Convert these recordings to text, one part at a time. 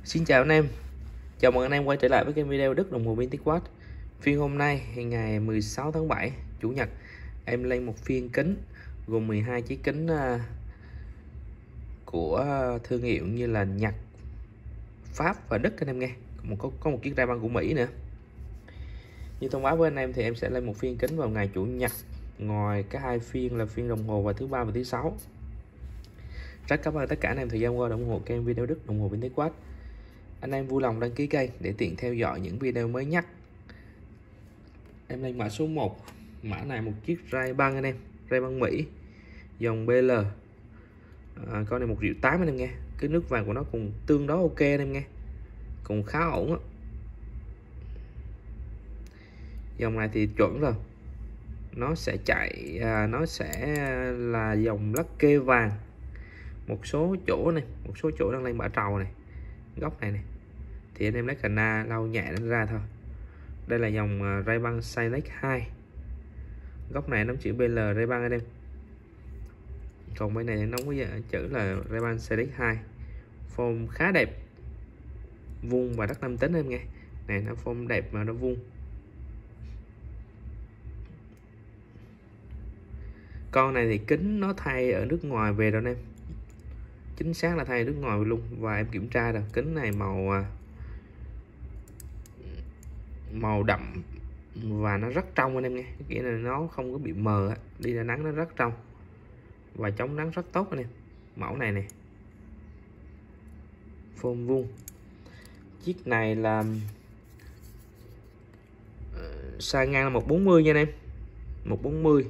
Xin chào anh em, chào mừng anh em quay trở lại với kênh video Đức đồng hồ VinTechWatch. Phiên hôm nay ngày 16 tháng 7 Chủ nhật, em lên một phiên kính gồm 12 chiếc kính của thương hiệu như là Nhật, Pháp và Đức anh em nghe. Có một chiếc Ray-Ban của Mỹ nữa. Như thông báo với anh em thì em sẽ lên một phiên kính vào ngày Chủ nhật, ngoài cái hai phiên là phiên đồng hồ vào thứ ba và thứ sáu. Rất cảm ơn tất cả anh em thời gian qua ủng hộ kênh video Đức đồng hồ VinTechWatch. Anh em vui lòng đăng ký kênh để tiện theo dõi những video mới nhất. Em lên mã số 1. Mã này một chiếc Ray-Ban anh em, Ray-Ban Mỹ dòng BL. Con này 1,8 triệu anh em nghe. Cái nước vàng của nó cũng tương đối ok anh em nghe, cũng khá ổn á. Dòng này thì chuẩn rồi, nó sẽ chạy nó sẽ là dòng lắc kê vàng. Một số chỗ này, một số chỗ đang lên bả trầu này, góc này thì anh em lấy cana lau nhẹ nó ra thôi. Đây là dòng Ray-Ban Silex 2, góc này nó chữ BL Ray-Ban anh em, còn bên này nó có chữ là Ray-Ban Silex 2. Form khá đẹp, vuông và rất nam tính em nghe. Này nó form đẹp mà nó vuông. Con này thì kính nó thay ở nước ngoài về rồi anh em, chính xác là thay nước ngoài luôn. Và em kiểm tra rồi, kính này màu đậm và nó rất trong anh em nghe, nghĩa là nó không có bị mờ, đi ra nắng nó rất trong và chống nắng rất tốt anh em. Mẫu này này, form vuông. Chiếc này là size ngang là 140 nha anh em, 140.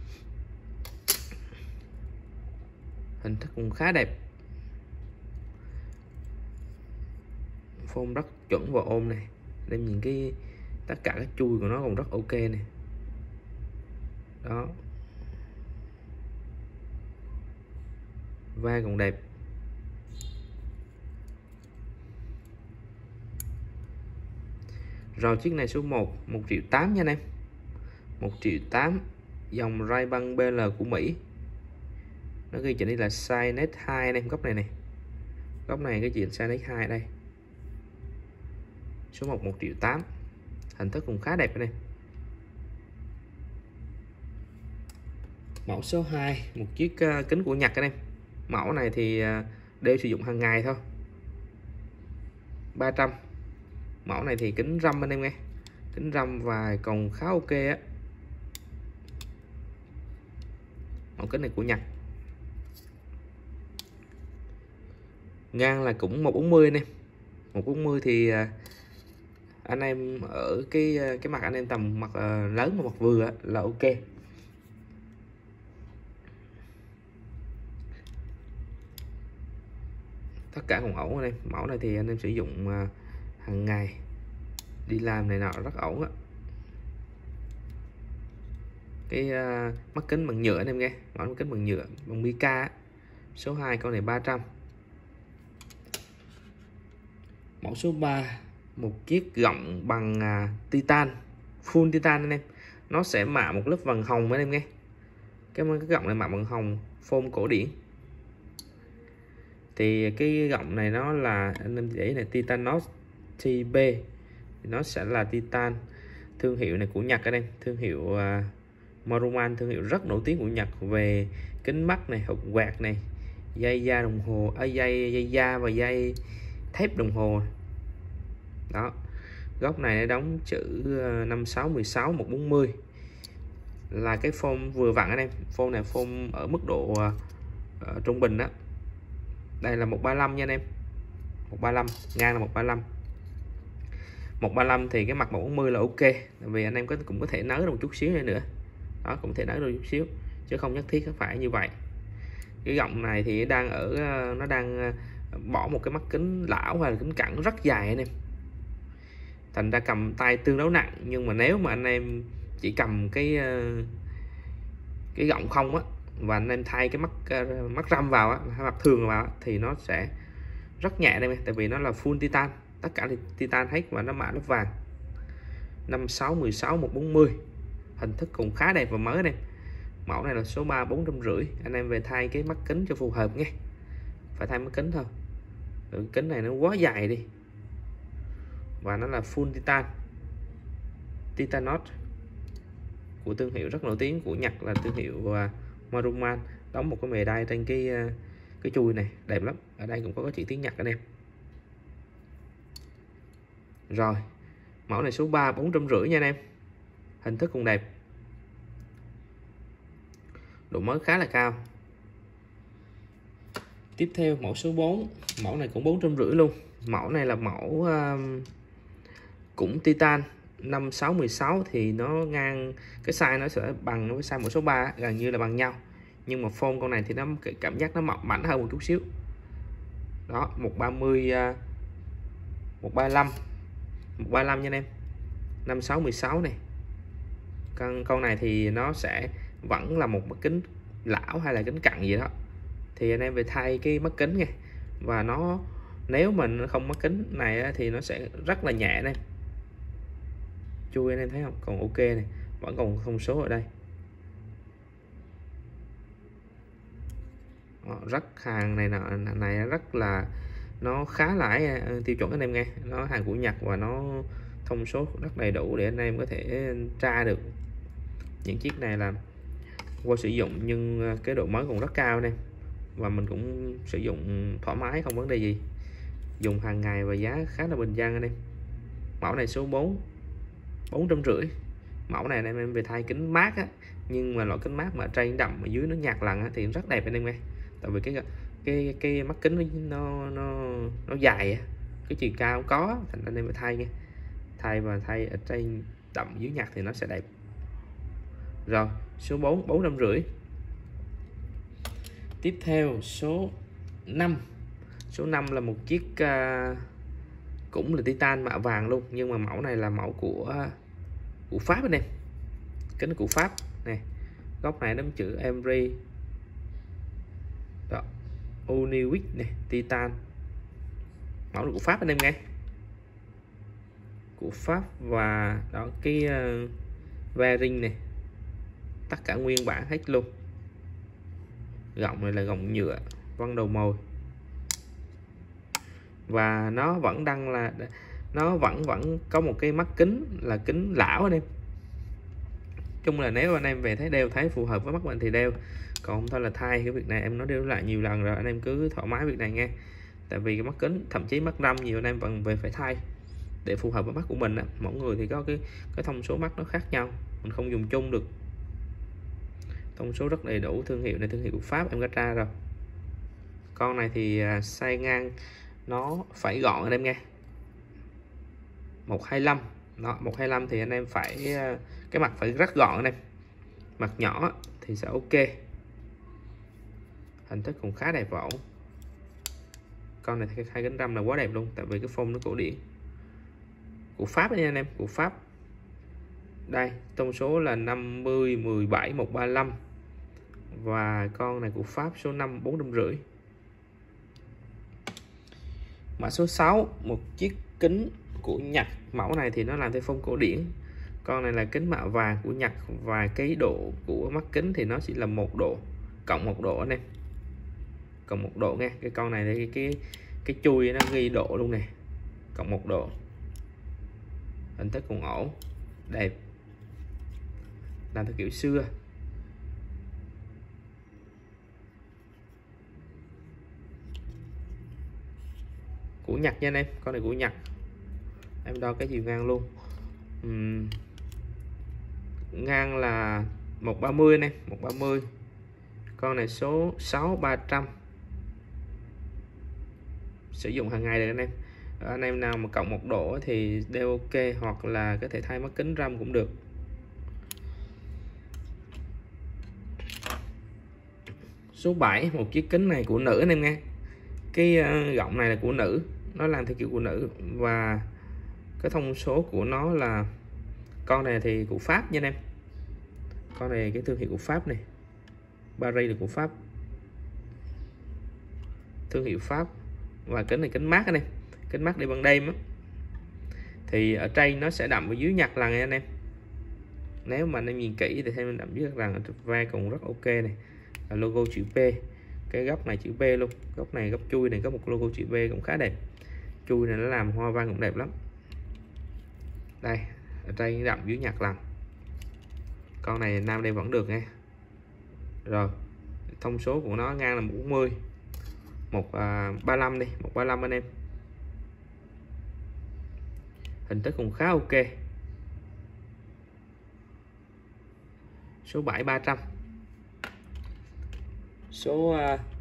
Hình thức cũng khá đẹp, form rất chuẩn và ôm này. Đây nhìn cái tất cả các chui của nó còn rất ok này. Đó, va còn đẹp. Rồi chiếc này số 1, 1,8 triệu nha anh em, 1,8 triệu, dòng Ray-Ban BL của Mỹ. Nó ghi chữ đây là Silex 2 anh em, góc này này, góc này cái chuyện Silex 2 đây. Số 1, 1,8 triệu, hình thức cũng khá đẹp anh em. Mẫu số 2, một chiếc kính của Nhật anh em. Mẫu này thì đều sử dụng hàng ngày thôi, 300. Mẫu này thì kính râm anh em nghe, kính râm và còn khá ok á. Mẫu kính này của Nhật, ngang là cũng 140 anh em. 140 thì anh em ở cái mặt anh em tầm mặt lớn mà mặt vừa là ok. Tất cả còn ổn anh em. Mẫu này thì anh em sử dụng hàng ngày, đi làm này nọ rất ổn á. Cái mắt kính bằng nhựa anh em nghe, mẫu mắt kính bằng nhựa, bằng mica. Số 2, con này 300. Mẫu số 3, một chiếc gọng bằng titan, full titan anh em. Nó sẽ mạ một lớp vàng hồng anh em nghe. Cái gọng này mạ bằng hồng, form cổ điển. Thì cái gọng này nó là anh em để này Titanos TB, thì nó sẽ là titan. Thương hiệu này của Nhật anh em, thương hiệu Maruman, thương hiệu rất nổi tiếng của Nhật về kính mắt này, hộp quạt này, dây da đồng hồ, dây da và dây thép đồng hồ. Đó, góc này nó đóng chữ 56 16 140, là cái form vừa vặn anh em. Form này form ở mức độ trung bình đó. Đây là 135 nha anh em, 135, ngang là 135. 135 thì cái mặt 140 là ok, tại vì anh em cũng có thể nới được một chút xíu nữa. Đó, cũng thể nới được chút xíu chứ không nhất thiết phải như vậy. Cái gọng này thì nó đang bỏ một cái mắt kính lão hay là kính cận rất dài anh em, thành ra cầm tay tương đối nặng. Nhưng mà nếu mà anh em chỉ cầm cái gọng không á, và anh em thay cái mắt râm vào á, hay mắt thường vào á, thì nó sẽ rất nhẹ đây, tại vì nó là full titan, tất cả là titan hết và nó mạ lớp vàng. 56 16 140, hình thức cũng khá đẹp và mới đây. Mẫu này là số 3, 450. Anh em về thay cái mắt kính cho phù hợp nhé, phải thay mắt kính thôi. Cái kính này nó quá dài đi, và nó là full titan, Titanos, của thương hiệu rất nổi tiếng của Nhật là thương hiệu Maruman, đóng một cái mề đai trên cái chui này đẹp lắm. Ở đây cũng có chữ tiếng Nhật anh em. Rồi mẫu này số 3 450 nha anh em, hình thức cũng đẹp, độ mới khá là cao. Tiếp theo mẫu số 4, mẫu này cũng 450 luôn. Mẫu này là mẫu cũng Titan 5616, thì nó ngang cái size nó sẽ bằng với size mẫu số 3, gần như là bằng nhau, nhưng mà phông con này thì nó cảm giác nó mỏng hơn một chút xíu. Đó 130 135 135 nha anh em, 5616 này. Con này thì nó sẽ vẫn là một mắt kính lão hay là kính cận gì đó, thì anh em về thay cái mắt kính nha. Và nó nếu mình không mắt kính này thì nó sẽ rất là nhẹ này, chui anh em thấy không, còn ok này, vẫn còn thông số ở đây. Rất hàng này rất là, nó khá là tiêu chuẩn anh em nghe, nó hàng của Nhật và nó thông số rất đầy đủ để anh em có thể tra được. Những chiếc này là qua sử dụng nhưng cái độ mới còn rất cao này, và mình cũng sử dụng thoải mái không vấn đề gì, dùng hàng ngày và giá khá là bình dân anh em. Mẫu này số 4 450. Mẫu này anh em về thay kính mát á, nhưng mà loại kính mát mà trên đậm ở dưới nó nhạt lần á, thì rất đẹp anh em nghe. Tại vì cái mắt kính nó dài á, cái chiều cao không có, thành anh em phải thay nha, thay ở trên đậm dưới nhạt thì nó sẽ đẹp. Rồi số 4 450. Tiếp theo số 5. Số 5 là một chiếc cũng là Titan mạ vàng luôn, nhưng mà mẫu này là mẫu của Pháp anh em, kính của Pháp này, góc này đấm chữ Emery đó, Uniwick này, Titan, mẫu là của Pháp anh em nghe, của Pháp. Và đó cái bearing này tất cả nguyên bản hết luôn. Gọng này là gọng nhựa vân đầu mồi, và nó vẫn vẫn có một cái mắt kính là kính lão anh em. Chung là nếu anh em về thấy đeo thấy phù hợp với mắt mình thì đeo, còn không thôi là thay. Cái việc này em nói đeo lại nhiều lần rồi, anh em cứ thoải mái việc này nghe. Tại vì cái mắt kính, thậm chí mắt râm nhiều anh em vẫn về phải thay để phù hợp với mắt của mình á. Mỗi người thì có cái thông số mắt nó khác nhau, mình không dùng chung được. Thông số rất đầy đủ, thương hiệu này thương hiệu của Pháp em có tra rồi. Con này thì size ngang nó phải gọn anh em nghe, 125 đó, 125 thì anh em phải cái mặt phải rất gọn anh em, mặt nhỏ thì sẽ ok. Hình thức cũng khá đẹp và ổn. Con này hai cánh râm là quá đẹp luôn, tại vì cái phông nó cổ điển của Pháp nha anh em, của Pháp. Đây thông số là 50 17 135, và con này của Pháp số 5 450. Mã số 6, một chiếc kính của Nhật. Mẫu này thì nó làm theo phông cổ điển. Con này là kính mạ vàng của Nhật, và cái độ của mắt kính thì nó chỉ là 1 độ, cộng 1 độ anh em, cộng 1 độ nghe. Cái con này thì cái chui nó ghi độ luôn nè, cộng 1 độ. Hình thức cũng ổn, đẹp, làm theo kiểu xưa. Của Nhật nha anh em, con này của Nhật. Em đo cái chiều ngang luôn. Ngang là 130 này, 130. Con này số 6 300. Sử dụng hàng ngày được anh em. Anh em nào mà cộng 1 độ thì đeo ok, hoặc là có thể thay mắt kính râm cũng được. Số 7, một chiếc kính này của nữ anh em nghe. Cái gọng này là của nữ, nó làm theo kiểu của nữ, và cái thông số của nó là, con này thì của Pháp nha anh em. Con này cái thương hiệu của Pháp này, Paris là của Pháp, thương hiệu Pháp. Và kính này kính mát anh em, kính mát đi ban đêm á, thì ở trên nó sẽ đậm ở dưới nhặt lần này anh em. Nếu mà anh em nhìn kỹ thì thấy mình đậm dưới lần, ở ve còn rất ok này, là logo chữ P. cái góc này chữ B luôn, góc này góc chui này có một logo chữ B cũng khá đẹp. Chui này nó làm hoa văn cũng đẹp lắm. Đây ở đây đậm dưới nhặt lần. Con này nam đây vẫn được nha. Rồi thông số của nó ngang là 40, 135 đi, 135 anh em. Hình thức cũng khá ok. Số 7 300. Số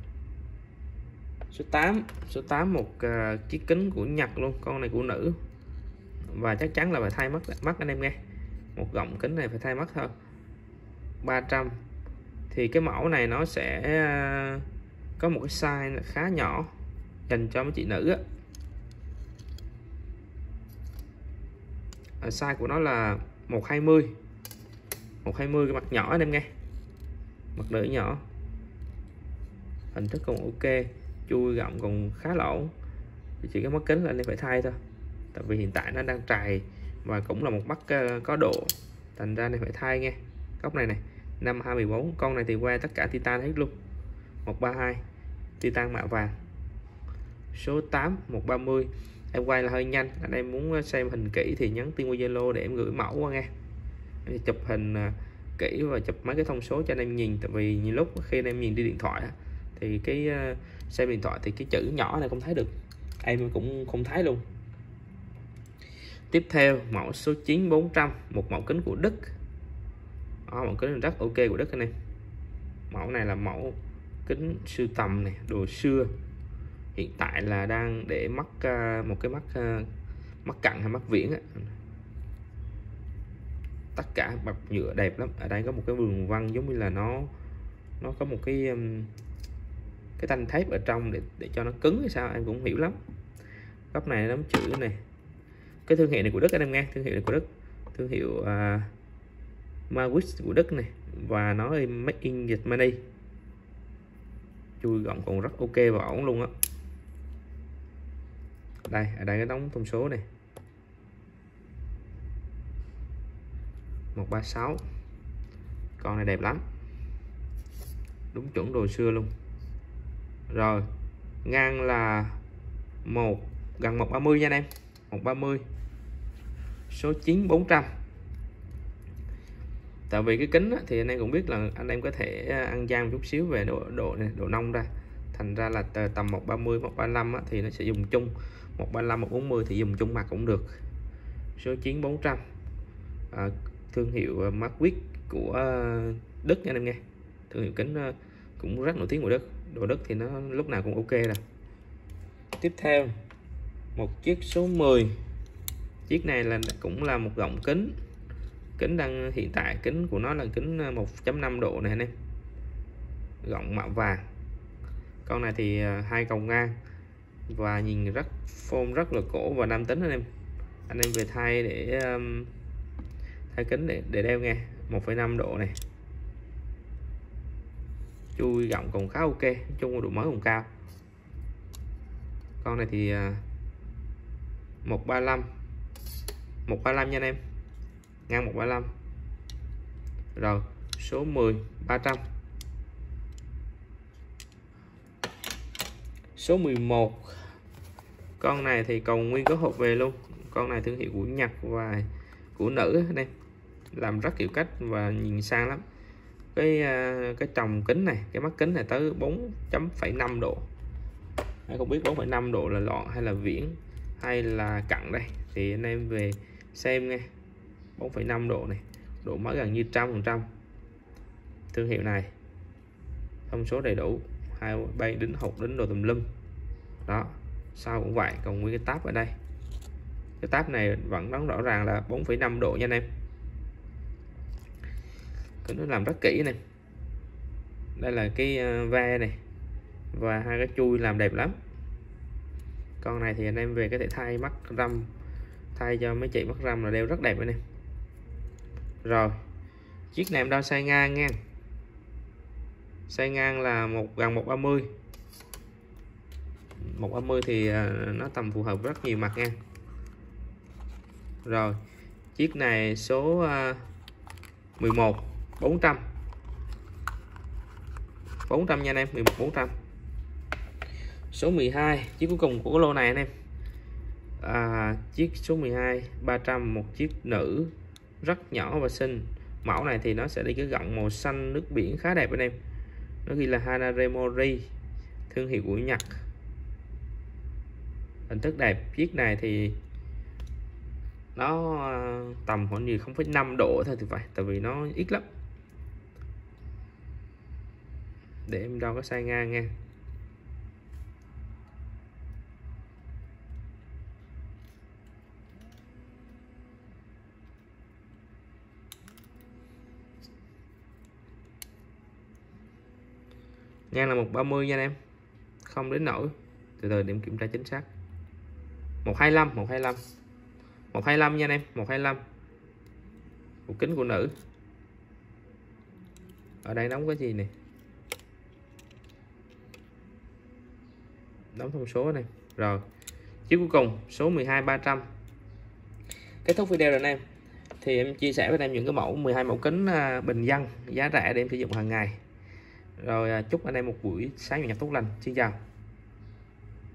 8 một chiếc kính của Nhật luôn, con này của nữ và chắc chắn là phải thay mắt anh em nghe. Một gọng kính này phải thay mắt thôi. 300 thì cái mẫu này nó sẽ có một cái size khá nhỏ dành cho mấy chị nữ á. Size của nó là 120, cái mặt nhỏ anh em nghe, mặt nữ nhỏ. Hình thức còn ok, chui gọng còn khá là ổn. Chỉ cái mắt kính là anh em phải thay thôi, tại vì hiện tại nó đang trài và cũng là một mắt có độ, thành ra này phải thay nghe. Góc này này 5214, con này thì qua tất cả titan hết luôn. 132 titan mạ vàng. Số 8 130. Em quay là hơi nhanh, anh em muốn xem hình kỹ thì nhắn tin qua Zalo để em gửi mẫu qua nghe. Em chụp hình kỹ và chụp mấy cái thông số cho anh em nhìn, tại vì nhiều lúc khi anh em nhìn đi điện thoại thì cái xem điện thoại thì cái chữ nhỏ này không thấy được, em cũng không thấy luôn. Tiếp theo mẫu số 9 400, một mẫu kính của Đức. Mẫu kính rất ok của Đức anh em. Mẫu này là mẫu kính sưu tầm này, đồ xưa. Hiện tại là đang để mắt một cái mắt cận hay mắt viễn á. Tất cả bạc nhựa đẹp lắm. Ở đây có một cái vườn văn giống như là nó có một cái thanh thép ở trong để cho nó cứng hay sao em cũng không hiểu lắm. Góc này nắm chữ này. Cái thương hiệu này của Đức anh em nghe, thương hiệu này của Đức, thương hiệu Mawis của Đức này, và nó made in Germany. Chui gọng còn rất ok và ổn luôn á. Đây ở đây cái đóng thông số này 136, con này đẹp lắm, đúng chuẩn đồ xưa luôn. Rồi ngang là gần 130 nha anh em, 130. Số 9 400. Tại vì cái kính thì anh em cũng biết là anh em có thể ăn gian một chút xíu về độ nông ra, thành ra là tầm 130 135 thì nó sẽ dùng chung, 135 140 thì dùng chung mặt cũng được. Số 9 400, thương hiệu Mawis của Đức nha anh em nghe, thương hiệu kính cũng rất nổi tiếng của Đức. Đồ Đức thì nó lúc nào cũng ok rồi. Tiếp theo một chiếc số 10. Chiếc này là cũng là một gọng kính đang hiện tại kính của nó là kính 1.5 độ này anh em, gọng mạ vàng. Con này thì hai cầu ngang và nhìn rất form rất là cổ và nam tính anh em về thay để thay kính để đeo nghe. 1.5 độ này, chui gọng còn khá ok, chung độ mới còn cao. Con này thì 135 nha anh em, ngang 135. Rồi số 10 300. Số 11, con này thì còn nguyên có hộp về luôn. Con này thương hiệu của Nhật và của nữ anh em, làm rất kiểu cách và nhìn sang lắm. Cái tròng kính này, cái mắt kính này tới 4.5 độ. Anh không biết 4.5 độ là lọn hay là viễn hay là cận đây thì anh em về xem nghe. 4.5 độ này, độ mới gần như 100%. Thương hiệu này, thông số đầy đủ, hai bay đính hộp đính đồ tùm lum đó. Sau cũng vậy, còn nguyên cái tab ở đây, cái tab này vẫn đóng rõ ràng là 4.5 độ nha anh em. Nó làm rất kỹ này. Đây là cái ve này và hai cái chui làm đẹp lắm. Con này thì anh em về có thể thay mắt râm, thay cho mấy chị mắt râm là đeo rất đẹp anh em. Rồi chiếc này em đo size ngang nha, size ngang là gần 130. 130 thì nó tầm phù hợp rất nhiều mặt nha. Rồi chiếc này số 11 400. 400 nha anh em, 11 400. Số 12 chiếc cuối cùng của cái lô này anh em. Chiếc số 12 300, một chiếc nữ rất nhỏ và xinh. Mẫu này thì nó sẽ đi cái gọng màu xanh nước biển khá đẹp anh em. Nó ghi là Hanare Mori, thương hiệu của Nhật. Hình thức đẹp. Chiếc này thì nó tầm khoảng như 0,5 độ thôi thì phải, tại vì nó ít lắm. Để em đo cái size ngang nha. Ngang là 130 nha anh em, không đến nổi. Từ từ để em kiểm tra chính xác. 125 125 nha anh em, 125. Bộ kính của nữ. Ở đây đóng cái gì này? Đóng thông số này. Rồi. Chiếc cuối cùng số 12 300. Kết thúc video rồi anh em. Thì em chia sẻ với anh em những cái mẫu 12 mẫu kính bình dân giá rẻ để em sử dụng hàng ngày. Rồi chúc anh em một buổi sáng chủ nhật tốt lành. Xin chào.